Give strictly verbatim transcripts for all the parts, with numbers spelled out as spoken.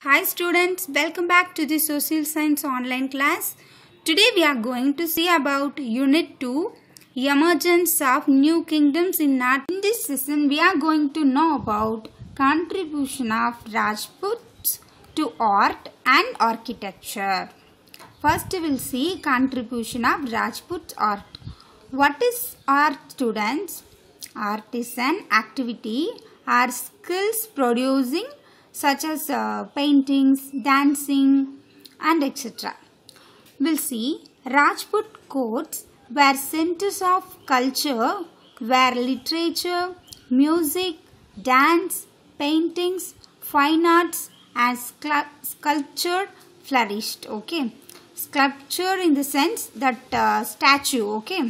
Hi students, welcome back to the Social Science online class. Today we are going to see about Unit two, Emergence of New Kingdoms in North. In this session we are going to know about contribution of Rajputs to art and architecture. First we will see contribution of Rajputs art. What is art, students? Art is an activity or skills producing such as uh, paintings, dancing and et cetera. We'll see Rajput courts were centers of culture where literature, music, dance, paintings, fine arts and sculpture flourished. Okay, sculpture in the sense that uh, statue. Okay.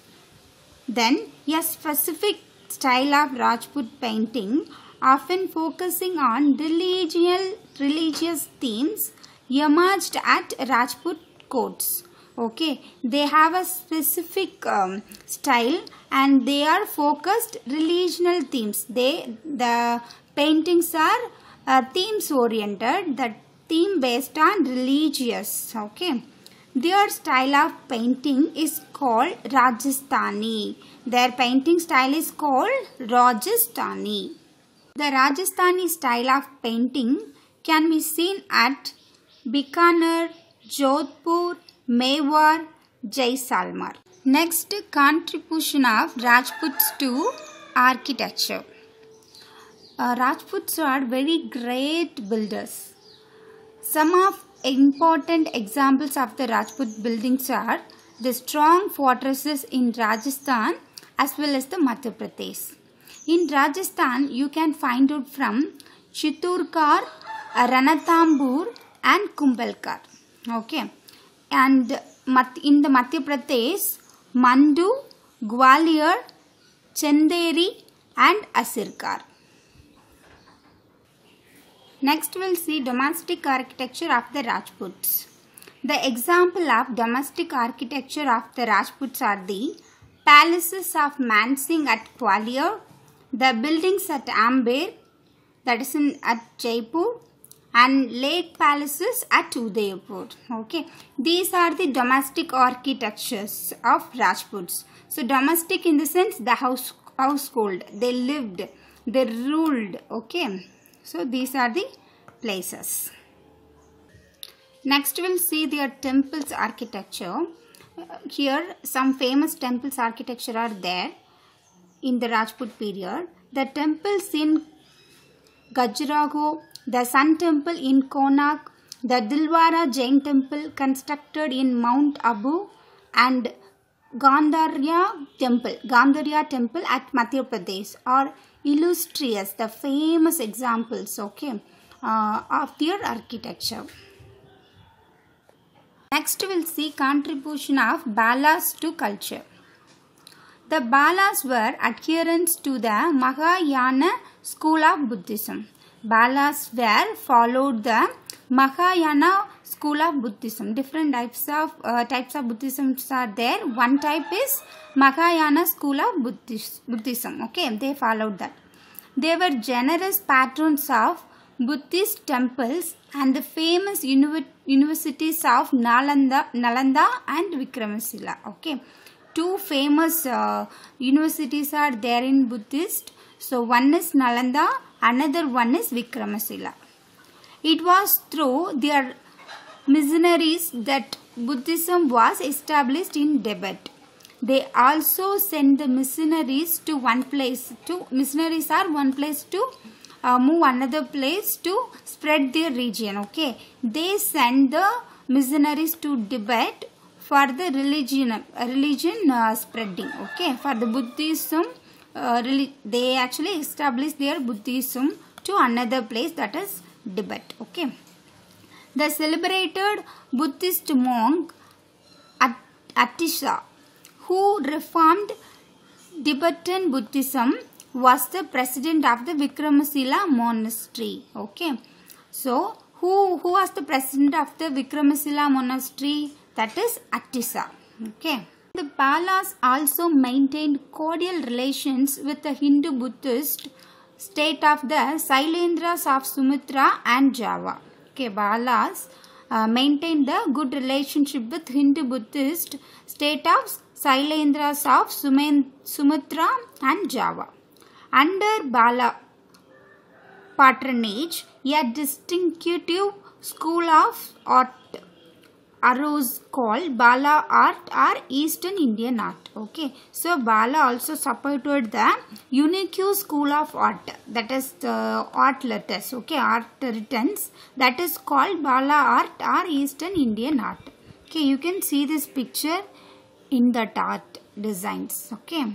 Then a specific style of Rajput painting, often focusing on religious, religious themes, emerged at Rajput courts. Okay, they have a specific um, style and they are focused religional themes. They the paintings are uh, themes oriented, the theme based on religious. Okay, their style of painting is called Rajasthani. Their painting style is called Rajasthani. The Rajasthani style of painting can be seen at Bikaner, Jodhpur, Mewar, Jaisalmer. Next, contribution of Rajputs to architecture. Uh, Rajputs are very great builders. Some of important examples of the Rajput buildings are the strong fortresses in Rajasthan as well as the Madhya Pradesh. In Rajasthan, you can find out from Chittorgarh, Ranthambore and Kumbhalgarh. Okay. And in the Madhya Pradesh, Mandu, Gwalior, Chanderi and Asirgarh. Next, we will see domestic architecture of the Rajputs. The example of domestic architecture of the Rajputs are the palaces of Mansingh at Gwalior, the buildings at Amber, that is in at Jaipur, and lake palaces at Udaipur. Okay, these are the domestic architectures of Rajputs. So domestic in the sense the house household, they lived, they ruled. Okay, so these are the places. Next we will see their temples architecture. Here some famous temples architecture are there in the Rajput period. The temples in Khajuraho, the Sun Temple in Konark, the Dilwara Jain Temple constructed in Mount Abu and Gandhara Temple, Gandhara Temple at Madhya Pradesh are illustrious, the famous examples, okay, uh, of their architecture. Next we will see contribution of Balas to culture. The Balas were adherents to the Mahayana school of Buddhism. Balas were followed the Mahayana school of Buddhism. Different types of uh, types of Buddhism are there. One type is Mahayana school of Buddhism. Okay, they followed that. They were generous patrons of Buddhist temples and the famous uni universities of Nalanda, Nalanda and Vikramasila. Okay, two famous uh, universities are there in Buddhist. So one is Nalanda, another one is Vikramasila. It was through their missionaries that Buddhism was established in Tibet. They also sent the missionaries to one place. To missionaries are one place to uh, move another place to spread their region. Okay, they sent the missionaries to Tibet for the religion religion uh, spreading. Okay, for the Buddhism, uh, they actually established their Buddhism to another place, that is Tibet. Okay, the celebrated Buddhist monk At Atisa, who reformed Tibetan Buddhism, was the president of the Vikramasila monastery. Okay, so who who was the president of the Vikramasila monastery? That is Atisa. Okay. The Balas also maintained cordial relations with the Hindu-Buddhist state of the Sailendras of Sumatra and Java. Okay, Balas uh, maintained the good relationship with Hindu Buddhist state of Sailendras of Sumen, Sumatra and Java. Under Bala patronage, a distinctive school of art arose called Bala art or Eastern Indian art. Okay, so Bala also supported the unique school of art, that is the art letters. Okay, art writings, that is called Bala art or Eastern Indian art. Okay, you can see this picture in that art designs. Okay,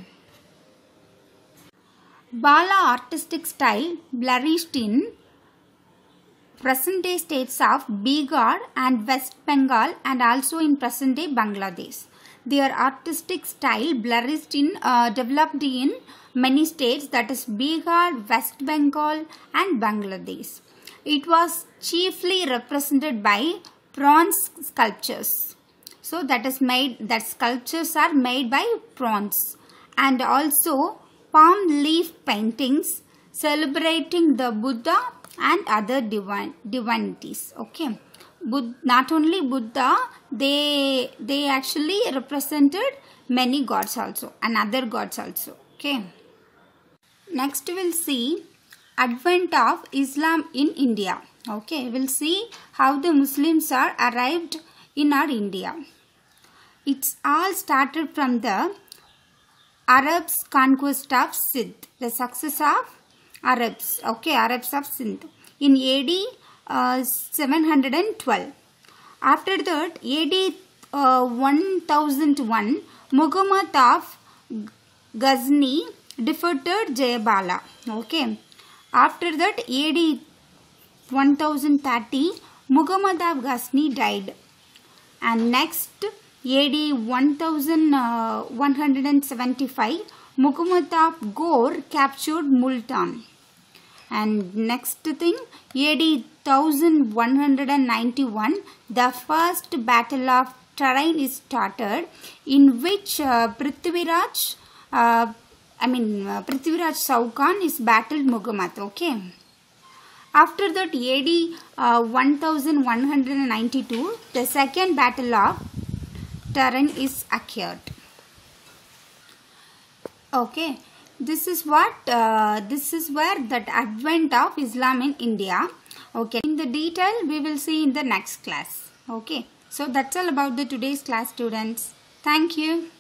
Bala artistic style flourished in present day states of Bihar and West Bengal and also in present day Bangladesh. Their artistic style flourished in uh, developed in many states, that is Bihar, West Bengal and Bangladesh. It was chiefly represented by bronze sculptures. So that is made that sculptures are made by bronze, and also palm leaf paintings celebrating the Buddha and other divine divinities. Okay, Bud, not only Buddha, they they actually represented many gods also and other gods also. Okay, next we'll see advent of Islam in India. Okay, we'll see how the Muslims are arrived in our India. It's all started from the Arabs' conquest of Sindh, the success of Arabs, okay, Arabs of Sindh in A D uh, seven hundred twelve. After that, A D uh, one thousand one, Muhammad of Ghazni defeated Jayabala. Okay. After that, A D one thousand thirty, Muhammad of Ghazni died. And next, A D one thousand one hundred seventy-five, Muhammad of Ghor captured Multan. And next thing, A D eleven ninety-one, the first battle of Tarain is started, in which uh, Prithviraj, uh, I mean uh, Prithviraj Chauhan is battled Muhammad. Okay. After that, A D uh, eleven ninety-two, the second battle of Tarain is occurred. Okay, this is what uh, this is where that advent of Islam in India. Okay, in the detail we will see in the next class. Okay, so that's all about the today's class, students. Thank you.